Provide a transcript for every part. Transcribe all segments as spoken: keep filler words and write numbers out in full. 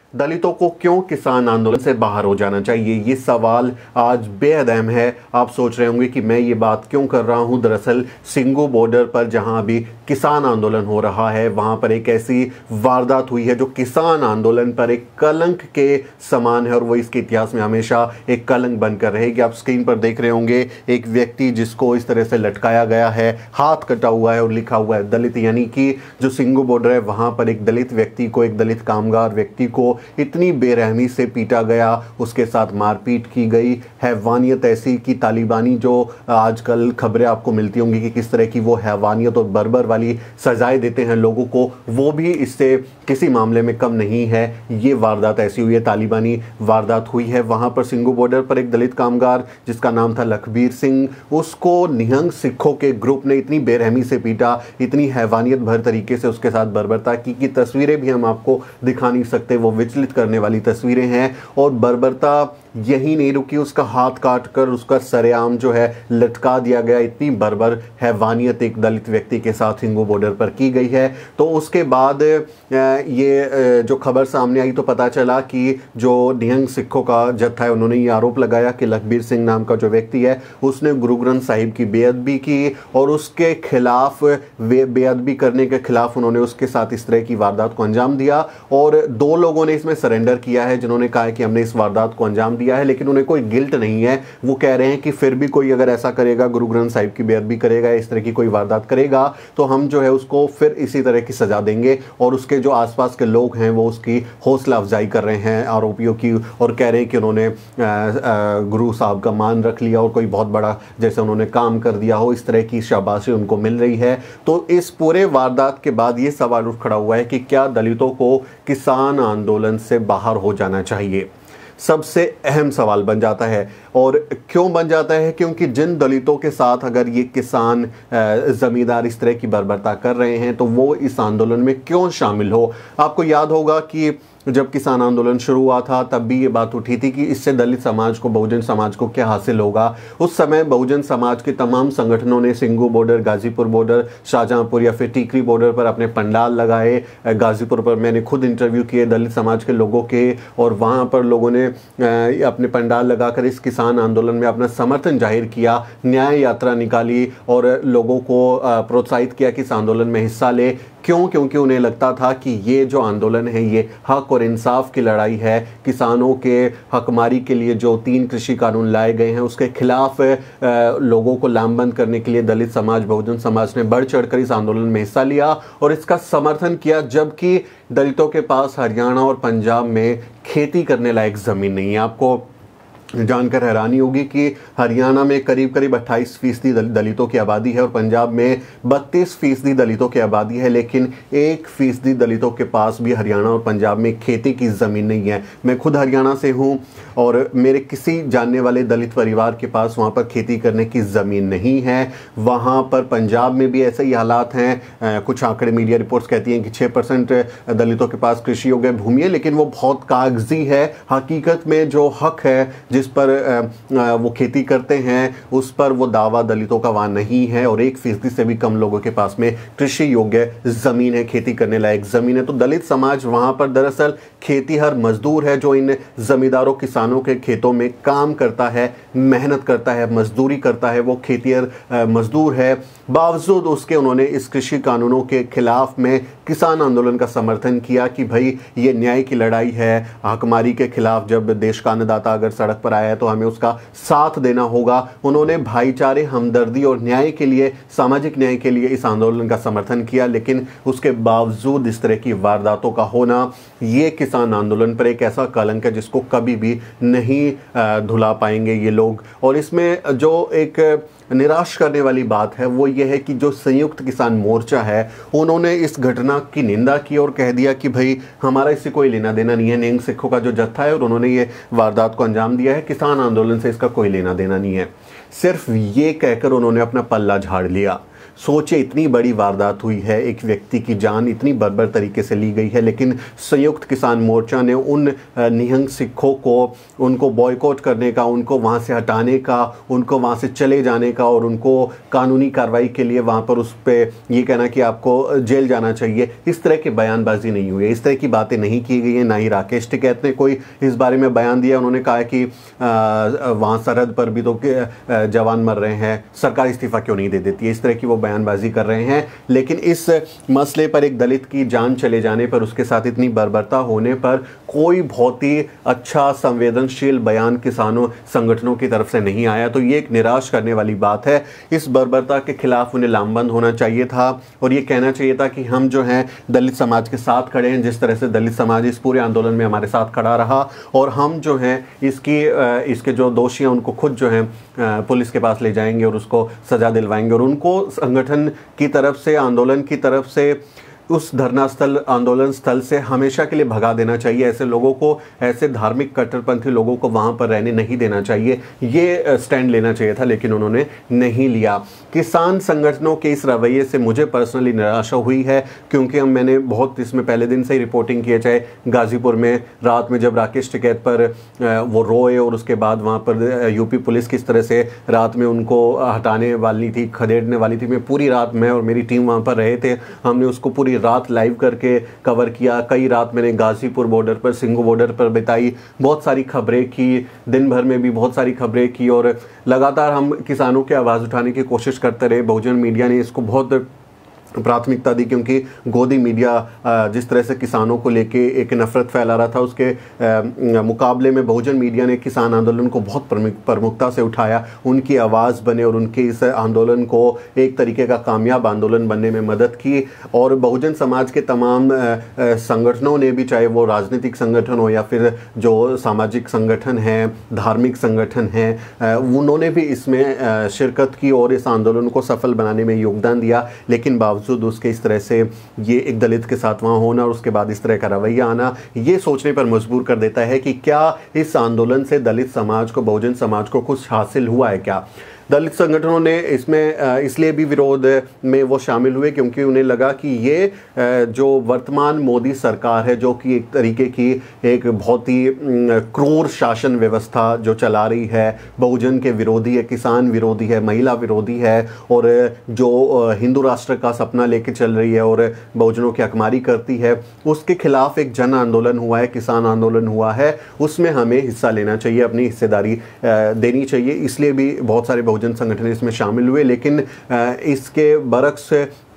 दलितों को क्यों किसान आंदोलन से बाहर हो जाना चाहिए, ये सवाल आज बेहद अहम है। आप सोच रहे होंगे कि मैं ये बात क्यों कर रहा हूँ। दरअसल सिंगू बॉर्डर पर जहाँ अभी किसान आंदोलन हो रहा है, वहाँ पर एक ऐसी वारदात हुई है जो किसान आंदोलन पर एक कलंक के समान है और वो इसके इतिहास में हमेशा एक कलंक बनकर रहेगी। आप स्क्रीन पर देख रहे होंगे एक व्यक्ति जिसको इस तरह से लटकाया गया है, हाथ कटा हुआ है और लिखा हुआ है दलित, यानी कि जो सिंगू बॉर्डर है वहाँ पर एक दलित व्यक्ति को, एक दलित कामगार व्यक्ति को इतनी बेरहमी से पीटा गया, उसके साथ मारपीट की गई। हैवानियत ऐसी कि तालिबानी जो आजकल खबरें आपको मिलती होंगी कि किस तरह की वो हैवानियत और बर्बर वाली सजाएं देते हैं लोगों को, वो भी इससे किसी मामले में कम नहीं है। ये वारदात ऐसी हुई है, तालिबानी वारदात हुई है वहाँ पर सिंगू बॉर्डर पर। एक दलित कामगार जिसका नाम था लखबीर सिंह, उसको निहंग सिखों के ग्रुप ने इतनी बेरहमी से पीटा, इतनी हैवानियत भर तरीके से उसके साथ बर्बरता की कि तस्वीरें भी हम आपको दिखा नहीं सकते, वो विचलित करने वाली तस्वीरें हैं। और बर्बरता यही नहीं रुकी, उसका हाथ काट कर उसका सरेआम जो है लटका दिया गया। इतनी बर्बर हैवानियत एक दलित व्यक्ति के साथ सिंगू बॉर्डर पर की गई है। तो उसके बाद ये जो खबर सामने आई तो पता चला कि जो निहंग सिखों का जत्था है, उन्होंने ये आरोप लगाया कि लखबीर सिंह नाम का जो व्यक्ति है उसने गुरु ग्रंथ साहिब की बेअदबी की और उसके खिलाफ बेअदबी करने के खिलाफ उन्होंने उसके साथ इस तरह की वारदात को अंजाम दिया। और दो लोगों ने इसमें सरेंडर किया है जिन्होंने कहा है कि हमने इस वारदात को अंजाम दिया है, लेकिन उन्हें कोई गिल्ट नहीं है। वो कह रहे हैं कि फिर भी कोई अगर ऐसा करेगा, गुरु ग्रंथ साहिब की बेअदबी करेगा, इस तरह की कोई वारदात करेगा, तो हम जो है उसको फिर इसी तरह की सजा देंगे। और उसके जो आसपास के लोग हैं वो उसकी हौसला अफजाई कर रहे हैं आरोपियों की, और कह रहे हैं कि उन्होंने गुरु साहब का मान रख लिया और कोई बहुत बड़ा जैसे उन्होंने काम कर दिया हो, इस तरह की शाबाशी उनको मिल रही है। तो इस पूरे वारदात के बाद ये सवाल उठ खड़ा हुआ है कि क्या दलितों को किसान आंदोलन से बाहर हो जाना चाहिए। सबसे अहम सवाल बन जाता है। और क्यों बन जाता है? क्योंकि जिन दलितों के साथ अगर ये किसान ज़मींदार इस तरह की बर्बरता कर रहे हैं तो वो इस आंदोलन में क्यों शामिल हो। आपको याद होगा कि जब किसान आंदोलन शुरू हुआ था तब भी ये बात उठी थी कि इससे दलित समाज को, बहुजन समाज को क्या हासिल होगा। उस समय बहुजन समाज के तमाम संगठनों ने सिंगू बॉर्डर, गाजीपुर बॉर्डर, शाहजहांपुर या फिर टीकरी बॉर्डर पर अपने पंडाल लगाए। गाजीपुर पर मैंने खुद इंटरव्यू किए दलित समाज के लोगों के, और वहाँ पर लोगों ने अपने पंडाल लगाकर इस किसान आंदोलन में अपना समर्थन जाहिर किया, न्याय यात्रा निकाली और लोगों को प्रोत्साहित किया कि इस आंदोलन में हिस्सा ले। क्यों? क्योंकि उन्हें लगता था कि ये जो आंदोलन है ये हक और इंसाफ की लड़ाई है। किसानों के हकमारी के लिए जो तीन कृषि कानून लाए गए हैं उसके खिलाफ लोगों को लामबंद करने के लिए दलित समाज, बहुजन समाज ने बढ़ चढ़कर इस आंदोलन में हिस्सा लिया और इसका समर्थन किया, जबकि दलितों के पास हरियाणा और पंजाब में खेती करने लायक ज़मीन नहीं है। आपको जानकर हैरानी होगी कि हरियाणा में करीब करीब अट्ठाईस फीसदी दलितों की आबादी है और पंजाब में बत्तीस फीसदी दलितों की आबादी है, लेकिन एक फीसदी दलितों के पास भी हरियाणा और पंजाब में खेती की ज़मीन नहीं है। मैं खुद हरियाणा से हूँ और मेरे किसी जानने वाले दलित परिवार के पास वहाँ पर खेती करने की ज़मीन नहीं है। वहाँ पर पंजाब में भी ऐसे ही हालात हैं। कुछ आंकड़े, मीडिया रिपोर्ट्स कहती हैं कि छः परसेंट दलितों के पास कृषि योग्य भूमि है, लेकिन वो बहुत कागजी है। हकीकत में जो हक है जिस पर वो खेती करते हैं उस पर वो दावा दलितों का वहाँ नहीं है, और एक फीसदी से भी कम लोगों के पास में कृषि योग्य ज़मीन है, खेती करने लायक ज़मीन है। तो दलित समाज वहाँ पर दरअसल खेतीहर मजदूर है जो इन ज़मींदारों, किसानों के खेतों में काम करता है, मेहनत करता है, मजदूरी करता है, वो खेतीहर मजदूर है। बावजूद उसके उन्होंने इस कृषि कानूनों के खिलाफ में किसान आंदोलन का समर्थन किया कि भाई ये न्याय की लड़ाई है, हकमारी के खिलाफ जब देश का अन्नदाता अगर सड़क पर आया है तो हमें उसका साथ देना होगा। उन्होंने भाईचारे, हमदर्दी और न्याय के लिए, सामाजिक न्याय के लिए इस आंदोलन का समर्थन किया, लेकिन उसके बावजूद इस तरह की वारदातों का होना ये किसान आंदोलन पर एक ऐसा कलंक है जिसको कभी भी नहीं धुला पाएंगे ये लोग। और इसमें जो एक निराश करने वाली बात है वो ये है कि जो संयुक्त किसान मोर्चा है उन्होंने इस घटना की निंदा की और कह दिया कि भाई हमारा इससे कोई लेना देना नहीं है। निहंग सिखों का जो जत्था है और उन्होंने ये वारदात को अंजाम दिया है, किसान आंदोलन से इसका कोई लेना देना नहीं है। सिर्फ ये कहकर उन्होंने अपना पल्ला झाड़ लिया। सोचे इतनी बड़ी वारदात हुई है, एक व्यक्ति की जान इतनी बर्बर तरीके से ली गई है, लेकिन संयुक्त किसान मोर्चा ने उन निहंग सिखों को उनको बॉयकॉट करने का, उनको वहाँ से हटाने का, उनको वहाँ से चले जाने का और उनको कानूनी कार्रवाई के लिए वहाँ पर उस पर ये कहना कि आपको जेल जाना चाहिए, इस तरह की बयानबाजी नहीं हुई है, इस तरह की बातें नहीं की गई हैं। ना ही राकेश टिकैत ने कोई इस बारे में बयान दिया। उन्होंने कहा कि वहाँ सरहद पर भी तो जवान मर रहे हैं, सरकार इस्तीफा क्यों नहीं दे देती है, इस तरह की वो बयानबाजी कर रहे हैं। लेकिन इस मसले पर एक दलित की जान चले जाने पर, उसके साथ इतनी बर्बरता होने पर कोई बहुत ही अच्छा संवेदनशील बयान किसानों संगठनों की तरफ से नहीं आया, तो ये एक निराश करने वाली बात है। इस बर्बरता के खिलाफ उन्हें लामबंद होना चाहिए था और ये कहना चाहिए था कि हम जो हैं दलित समाज के साथ खड़े हैं, जिस तरह से दलित समाज इस पूरे आंदोलन में हमारे साथ खड़ा रहा, और हम जो हैं इसकी इसके जो दोषी हैं उनको खुद जो हैं पुलिस के पास ले जाएंगे और उसको सजा दिलवाएंगे और उनको संगठन की तरफ से, आंदोलन की तरफ से, उस धरना स्थल, आंदोलन स्थल से हमेशा के लिए भगा देना चाहिए। ऐसे लोगों को, ऐसे धार्मिक कट्टरपंथी लोगों को वहाँ पर रहने नहीं देना चाहिए, ये स्टैंड लेना चाहिए था, लेकिन उन्होंने नहीं लिया। किसान संगठनों के इस रवैये से मुझे पर्सनली निराशा हुई है, क्योंकि हम मैंने बहुत इसमें पहले दिन से ही रिपोर्टिंग की है, चाहे गाज़ीपुर में रात में जब राकेश टिकैत पर वो रोए और उसके बाद वहाँ पर यूपी पुलिस किस तरह से रात में उनको हटाने वाली थी, खदेड़ने वाली थी। मैं पूरी रात, मैं और मेरी टीम वहाँ पर रहे थे, हमने उसको पूरी रात लाइव करके कवर किया। कई रात मैंने गाज़ीपुर बॉर्डर पर, सिंगू बॉर्डर पर बिताई, बहुत सारी खबरें की, दिन भर में भी बहुत सारी खबरें की और लगातार हम किसानों की आवाज़ उठाने की कोशिश करते रहे। बहुजन मीडिया ने इसको बहुत प्राथमिकता दी, क्योंकि गोदी मीडिया जिस तरह से किसानों को लेके एक नफरत फैला रहा था, उसके मुकाबले में बहुजन मीडिया ने किसान आंदोलन को बहुत प्रमुखता से उठाया, उनकी आवाज़ बने और उनके इस आंदोलन को एक तरीके का कामयाब आंदोलन बनने में मदद की। और बहुजन समाज के तमाम संगठनों ने भी, चाहे वो राजनीतिक संगठन हो या फिर जो सामाजिक संगठन हैं, धार्मिक संगठन हैं, उन्होंने भी इसमें शिरकत की और इस आंदोलन को सफल बनाने में योगदान दिया। लेकिन बावजूद उसके इस तरह से ये एक दलित के साथ वहाँ होना और उसके बाद इस तरह का रवैया आना, ये सोचने पर मजबूर कर देता है कि क्या इस आंदोलन से दलित समाज को, बहुजन समाज को कुछ हासिल हुआ है क्या। दलित संगठनों ने इसमें इसलिए भी विरोध में वो शामिल हुए क्योंकि उन्हें लगा कि ये जो वर्तमान मोदी सरकार है, जो कि एक तरीके की एक बहुत ही क्रूर शासन व्यवस्था जो चला रही है, बहुजन के विरोधी है, किसान विरोधी है, महिला विरोधी है और जो हिंदू राष्ट्र का सपना लेके चल रही है और बहुजनों की हकमारी करती है, उसके खिलाफ एक जन आंदोलन हुआ है, किसान आंदोलन हुआ है। उसमें हमें हिस्सा लेना चाहिए, अपनी हिस्सेदारी देनी चाहिए। इसलिए भी बहुत सारे बहुजन संगठन इसमें शामिल हुए। लेकिन इसके बरक्स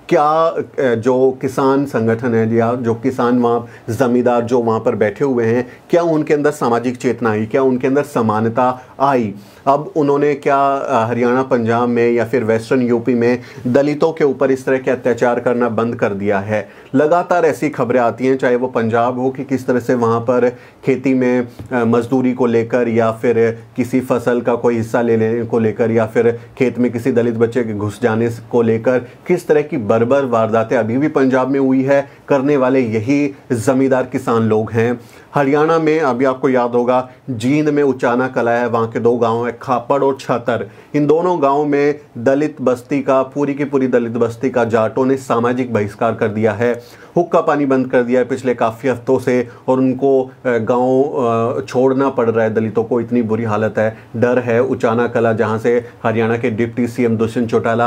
क्या जो किसान संगठन है या जो किसान वहाँ ज़मींदार जो वहाँ पर बैठे हुए हैं, क्या उनके अंदर सामाजिक चेतना आई, क्या उनके अंदर समानता आई। अब उन्होंने क्या हरियाणा, पंजाब में या फिर वेस्टर्न यूपी में दलितों के ऊपर इस तरह के अत्याचार करना बंद कर दिया है। लगातार ऐसी खबरें आती हैं, चाहे वो पंजाब हो कि किस तरह से वहाँ पर खेती में मजदूरी को लेकर या फिर किसी फसल का कोई हिस्सा ले लेने को लेकर या फिर खेत में किसी दलित बच्चे के घुस जाने को लेकर किस तरह की बर्बर वारदातें अभी भी पंजाब में हुई है। करने वाले यही ज़मींदार किसान लोग हैं। हरियाणा में अभी आपको याद होगा, जींद में उचाना कला है, वहाँ के दो गांव है, खापड़ और छतर। इन दोनों गांवों में दलित बस्ती का, पूरी की पूरी दलित बस्ती का जाटों ने सामाजिक बहिष्कार कर दिया है, हुक्का पानी बंद कर दिया है पिछले काफ़ी हफ्तों से और उनको गांव छोड़ना पड़ रहा है। दलितों को इतनी बुरी हालत है। डर है उचाना कला, जहां से हरियाणा के डिप्टी सीएम दुष्यंत चौटाला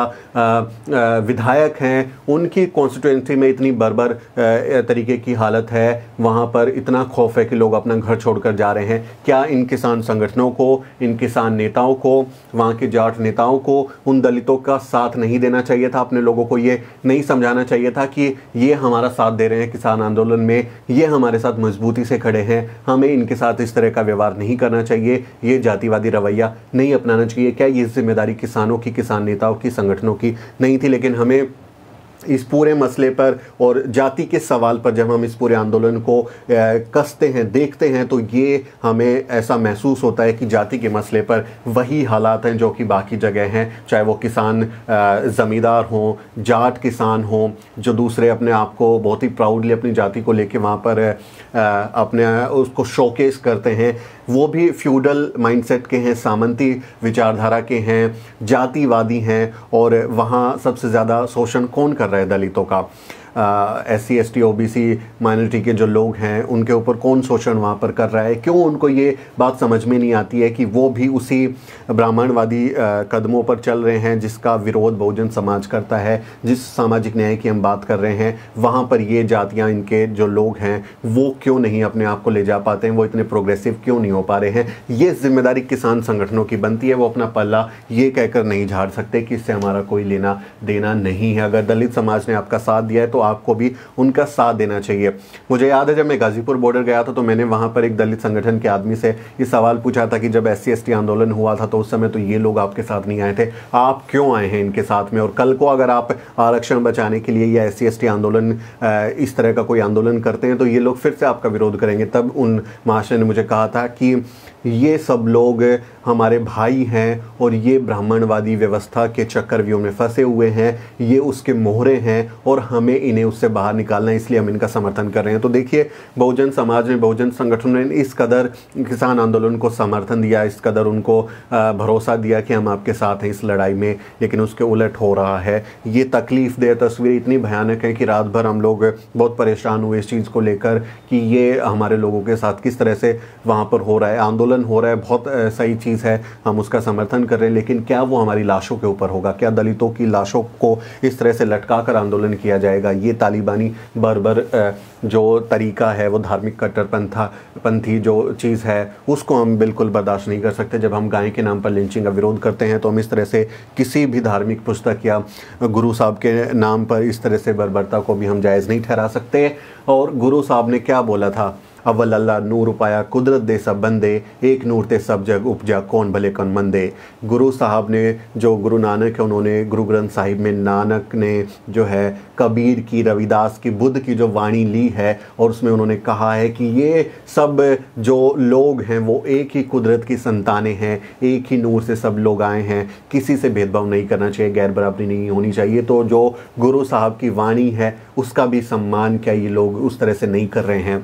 विधायक हैं, उनकी कॉन्स्टिट्यूएंसी में इतनी बर्बर तरीके की हालत है, वहां पर इतना खौफ है कि लोग अपना घर छोड़कर जा रहे हैं। क्या इन किसान संगठनों को, इन किसान नेताओं को, वहाँ के जाट नेताओं को उन दलितों का साथ नहीं देना चाहिए था? अपने लोगों को ये नहीं समझाना चाहिए था कि ये हमारा साथ दे रहे हैं किसान आंदोलन में, ये हमारे साथ मजबूती से खड़े हैं, हमें इनके साथ इस तरह का व्यवहार नहीं करना चाहिए, ये जातिवादी रवैया नहीं अपनाना चाहिए? क्या ये जिम्मेदारी किसानों की, किसान नेताओं की, संगठनों की नहीं थी? लेकिन हमें इस पूरे मसले पर और जाति के सवाल पर जब हम इस पूरे आंदोलन को कसते हैं, देखते हैं, तो ये हमें ऐसा महसूस होता है कि जाति के मसले पर वही हालात हैं जो कि बाकी जगह हैं, चाहे वो किसान ज़मींदार हों, जाट किसान हों, जो दूसरे अपने आप को बहुत ही प्राउडली अपनी जाति को लेके वहाँ पर अपने उसको शोकेस करते हैं, वो भी फ्यूडल माइंडसेट के हैं, सामंती विचारधारा के हैं, जातिवादी हैं। और वहाँ सबसे ज़्यादा शोषण कौन कर रहा है? दलितों का। S C S T O B C minority के जो लोग हैं उनके ऊपर कौन शोषण वहाँ पर कर रहा है? क्यों उनको ये बात समझ में नहीं आती है कि वो भी उसी ब्राह्मणवादी कदमों पर चल रहे हैं जिसका विरोध बहुजन समाज करता है। जिस सामाजिक न्याय की हम बात कर रहे हैं वहाँ पर ये जातियाँ, इनके जो लोग हैं वो क्यों नहीं अपने आप को ले जा पाते हैं, वो इतने प्रोग्रेसिव क्यों नहीं हो पा रहे हैं? ये जिम्मेदारी किसान संगठनों की बनती है। वो अपना पल्ला ये कहकर नहीं झाड़ सकते कि इससे हमारा कोई लेना देना नहीं है। अगर दलित समाज ने आपका साथ दिया है तो आपको भी उनका साथ देना चाहिए। मुझे याद है जब मैं गाजीपुर बॉर्डर गया था तो मैंने वहाँ पर एक दलित संगठन के आदमी से ये सवाल पूछा था कि जब एस सी एस टी आंदोलन हुआ था तो उस समय तो ये लोग आपके साथ नहीं आए थे, आप क्यों आए हैं इनके साथ में? और कल को अगर आप आरक्षण बचाने के लिए या एस सी एस टी आंदोलन इस तरह का कोई आंदोलन करते हैं तो ये लोग फिर से आपका विरोध करेंगे। तब उन महाशय ने मुझे कहा था कि ये सब लोग हमारे भाई हैं और ये ब्राह्मणवादी व्यवस्था के चक्रव्यूह में फंसे हुए हैं, ये उसके मोहरे हैं और हमें इन्हें उससे बाहर निकालना है, इसलिए हम इनका समर्थन कर रहे हैं। तो देखिए, बहुजन समाज में, बहुजन संगठनों ने इस कदर किसान आंदोलन को समर्थन दिया, इस कदर उनको भरोसा दिया कि हम आपके साथ हैं इस लड़ाई में, लेकिन उसके उलट हो रहा है। ये तकलीफ़देह तस्वीर इतनी भयानक है कि रात भर हम लोग बहुत परेशान हुए इस चीज़ को लेकर कि ये हमारे लोगों के साथ किस तरह से वहाँ पर हो रहा है, आंदोलन हो रहा है। बहुत सही चीज़ है, हम उसका समर्थन कर रहे हैं, लेकिन क्या वो हमारी लाशों के ऊपर होगा? क्या दलितों की लाशों को इस तरह से लटका कर आंदोलन किया जाएगा? ये तालिबानी बर्बर जो तरीका है, वो धार्मिक कट्टरपंथा पंथी जो चीज़ है, उसको हम बिल्कुल बर्दाश्त नहीं कर सकते। जब हम गाय के नाम पर लिंचिंग का विरोध करते हैं तो हम इस तरह से किसी भी धार्मिक पुस्तक या गुरु साहब के नाम पर इस तरह से बर्बरता को भी हम जायज़ नहीं ठहरा सकते। और गुरु साहब ने क्या बोला था? अव्वल अल्लाह नूर उपाया कुदरत दे सब बंदे, एक नूर ते सब जग उपजा कौन भले कौन मंदे। गुरु साहब ने, जो गुरु नानक है, उन्होंने गुरु ग्रंथ साहिब में नानक ने जो है कबीर की, रविदास की, बुद्ध की जो वाणी ली है और उसमें उन्होंने कहा है कि ये सब जो लोग हैं वो एक ही कुदरत की संतानें हैं, एक ही नूर से सब लोग आए हैं, किसी से भेदभाव नहीं करना चाहिए, गैर बराबरी नहीं होनी चाहिए। तो जो गुरु साहब की वाणी है उसका भी सम्मान क्या ये लोग उस तरह से नहीं कर रहे हैं?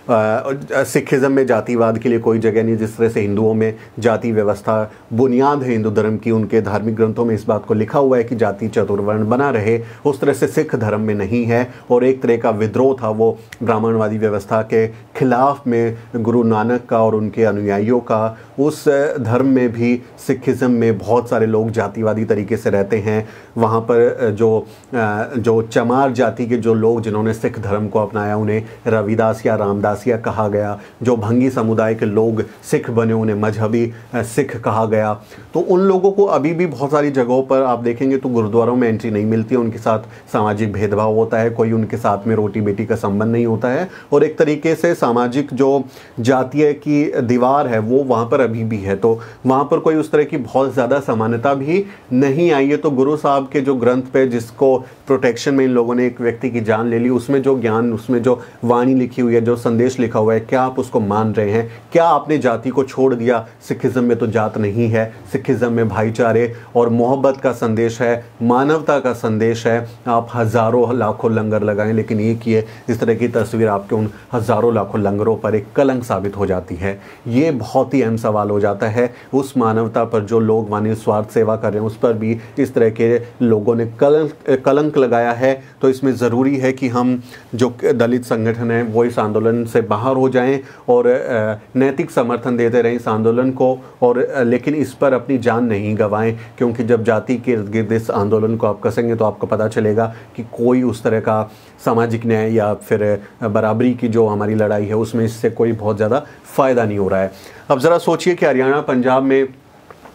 सिखिज़म में जातिवाद के लिए कोई जगह नहीं। जिस तरह से हिंदुओं में जाति व्यवस्था बुनियाद है हिंदू धर्म की, उनके धार्मिक ग्रंथों में इस बात को लिखा हुआ है कि जाति चतुर्वर्ण बना रहे, उस तरह से सिख धर्म में नहीं है। और एक तरह का विद्रोह था वो ब्राह्मणवादी व्यवस्था के खिलाफ में गुरु नानक का और उनके अनुयायियों का। उस धर्म में भी, सिखिज़म में बहुत सारे लोग जातिवादी तरीके से रहते हैं। वहाँ पर जो जो चमार जाति के जो लोग जिन्होंने सिख धर्म को अपनाया उन्हें रविदास या रामदास या कहा गया। जो भंगी समुदाय के लोग सिख बने उन्हें मजहबी सिख कहा गया। तो उन लोगों को अभी भी बहुत सारी जगहों पर आप देखेंगे तो गुरुद्वारों में एंट्री नहीं मिलती है, उनके साथ सामाजिक भेदभाव होता है, कोई उनके साथ में रोटी बेटी का संबंध नहीं होता है। और एक तरीके से सामाजिक जो जातीय की दीवार है वो वहाँ पर अभी भी है। तो वहाँ पर कोई उस तरह की बहुत ज़्यादा समानता भी नहीं आई है। तो गुरु साहब के जो ग्रंथ पे, जिसको प्रोटेक्शन में इन लोगों ने एक व्यक्ति की जान ले ली, उसमें जो ज्ञान, उसमें जो वाणी लिखी हुई है, जो संदेश लिखा हुआ है, क्या आप उसको मान रहे हैं? क्या आपने जाति को छोड़ दिया? सिखिज़म में तो जात नहीं है, सिखिज़म में भाईचारे और मोहब्बत का संदेश है, मानवता का संदेश है। आप हज़ारों लाखों लंगर लगाएं, लेकिन ये किए इस तरह की तस्वीर आपके उन हज़ारों लाखों लंगरों पर एक कलंक साबित हो जाती है। ये बहुत ही अहम सवाल हो जाता है। उस मानवता पर जो लोग मानवीय स्वार्थ सेवा कर रहे हैं उस पर भी इस तरह के लोगों ने कलंक कलंक लगाया है। तो इसमें ज़रूरी है कि हम जो दलित संगठन हैं वो इस आंदोलन से बाहर हो जाएं और नैतिक समर्थन देते रहें इस आंदोलन को, और लेकिन इस पर अपनी जान नहीं गंवाएं। क्योंकि जब जाति के इर्द गिर्द इस आंदोलन को आप कसेंगे तो आपको पता चलेगा कि कोई उस तरह का सामाजिक न्याय या फिर बराबरी की जो हमारी लड़ाई है उसमें इससे कोई बहुत ज़्यादा फ़ायदा नहीं हो रहा है। अब ज़रा सोचिए कि हरियाणा, पंजाब में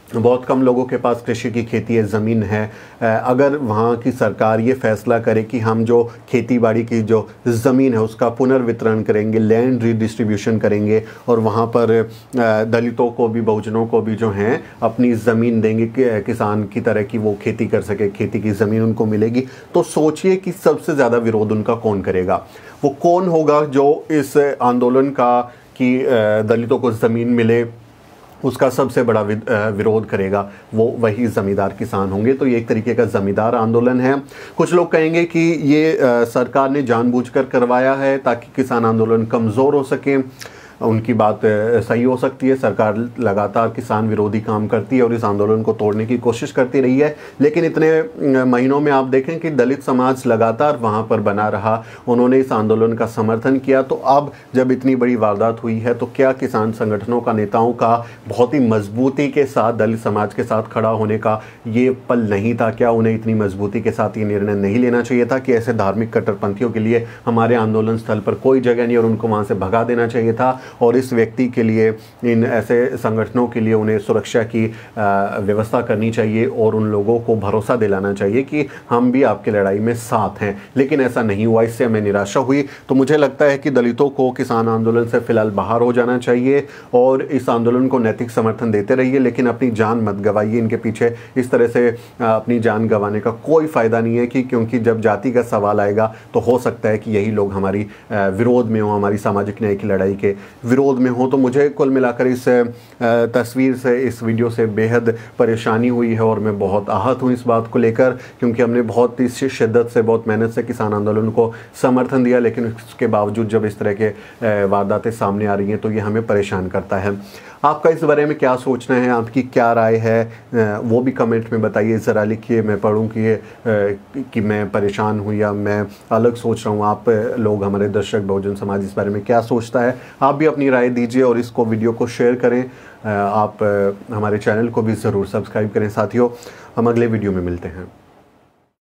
बहुत कम लोगों के पास कृषि की खेती है, ज़मीन है। अगर वहाँ की सरकार ये फैसला करे कि हम जो खेती बाड़ी की जो ज़मीन है उसका पुनर्वितरण करेंगे, लैंड रीडिस्ट्रीब्यूशन करेंगे और वहाँ पर दलितों को भी, बहुजनों को भी जो हैं अपनी ज़मीन देंगे कि किसान की तरह कि वो खेती कर सके, खेती की ज़मीन उनको मिलेगी, तो सोचिए कि सबसे ज़्यादा विरोध उनका कौन करेगा। वो कौन होगा जो इस आंदोलन का कि दलितों को ज़मीन मिले उसका सबसे बड़ा विरोध करेगा, वो वही ज़मींदार किसान होंगे। तो ये एक तरीके का ज़मींदार आंदोलन है। कुछ लोग कहेंगे कि ये सरकार ने जानबूझकर करवाया है ताकि किसान आंदोलन कमज़ोर हो सके। उनकी बात सही हो सकती है। सरकार लगातार किसान विरोधी काम करती है और इस आंदोलन को तोड़ने की कोशिश करती रही है, लेकिन इतने महीनों में आप देखें कि दलित समाज लगातार वहाँ पर बना रहा, उन्होंने इस आंदोलन का समर्थन किया। तो अब जब इतनी बड़ी वारदात हुई है तो क्या किसान संगठनों का, नेताओं का बहुत ही मजबूती के साथ दलित समाज के साथ खड़ा होने का ये पल नहीं था? क्या उन्हें इतनी मजबूती के साथ ये निर्णय नहीं लेना चाहिए था कि ऐसे धार्मिक कट्टरपंथियों के लिए हमारे आंदोलन स्थल पर कोई जगह नहीं और उनको वहाँ से भगा देना चाहिए था? और इस व्यक्ति के लिए, इन ऐसे संगठनों के लिए उन्हें सुरक्षा की व्यवस्था करनी चाहिए और उन लोगों को भरोसा दिलाना चाहिए कि हम भी आपकी लड़ाई में साथ हैं। लेकिन ऐसा नहीं हुआ, इससे हमें निराशा हुई। तो मुझे लगता है कि दलितों को किसान आंदोलन से फिलहाल बाहर हो जाना चाहिए और इस आंदोलन को नैतिक समर्थन देते रहिए, लेकिन अपनी जान मत गवाइए इनके पीछे। इस तरह से अपनी जान गंवाने का कोई फ़ायदा नहीं है कि क्योंकि जब जाति का सवाल आएगा तो हो सकता है कि यही लोग हमारी विरोध में हो, हमारी सामाजिक न्याय की लड़ाई के विरोध में हो। तो मुझे कुल मिलाकर इस तस्वीर से, इस वीडियो से बेहद परेशानी हुई है और मैं बहुत आहत हूँ इस बात को लेकर, क्योंकि हमने बहुत ही शिद्दत से, बहुत मेहनत से किसान आंदोलन को समर्थन दिया, लेकिन उसके बावजूद जब इस तरह के वारदातें सामने आ रही हैं तो ये हमें परेशान करता है। आपका इस बारे में क्या सोचना है, आपकी क्या राय है, वो भी कमेंट में बताइए, ज़रा लिखिए, मैं पढ़ूँ कि कि मैं परेशान हूँ या मैं अलग सोच रहा हूँ। आप लोग, हमारे दर्शक बहुजन समाज इस बारे में क्या सोचता है, आप भी अपनी राय दीजिए और इसको, वीडियो को शेयर करें। आप हमारे चैनल को भी ज़रूर सब्सक्राइब करें। साथियों, हम अगले वीडियो में मिलते हैं।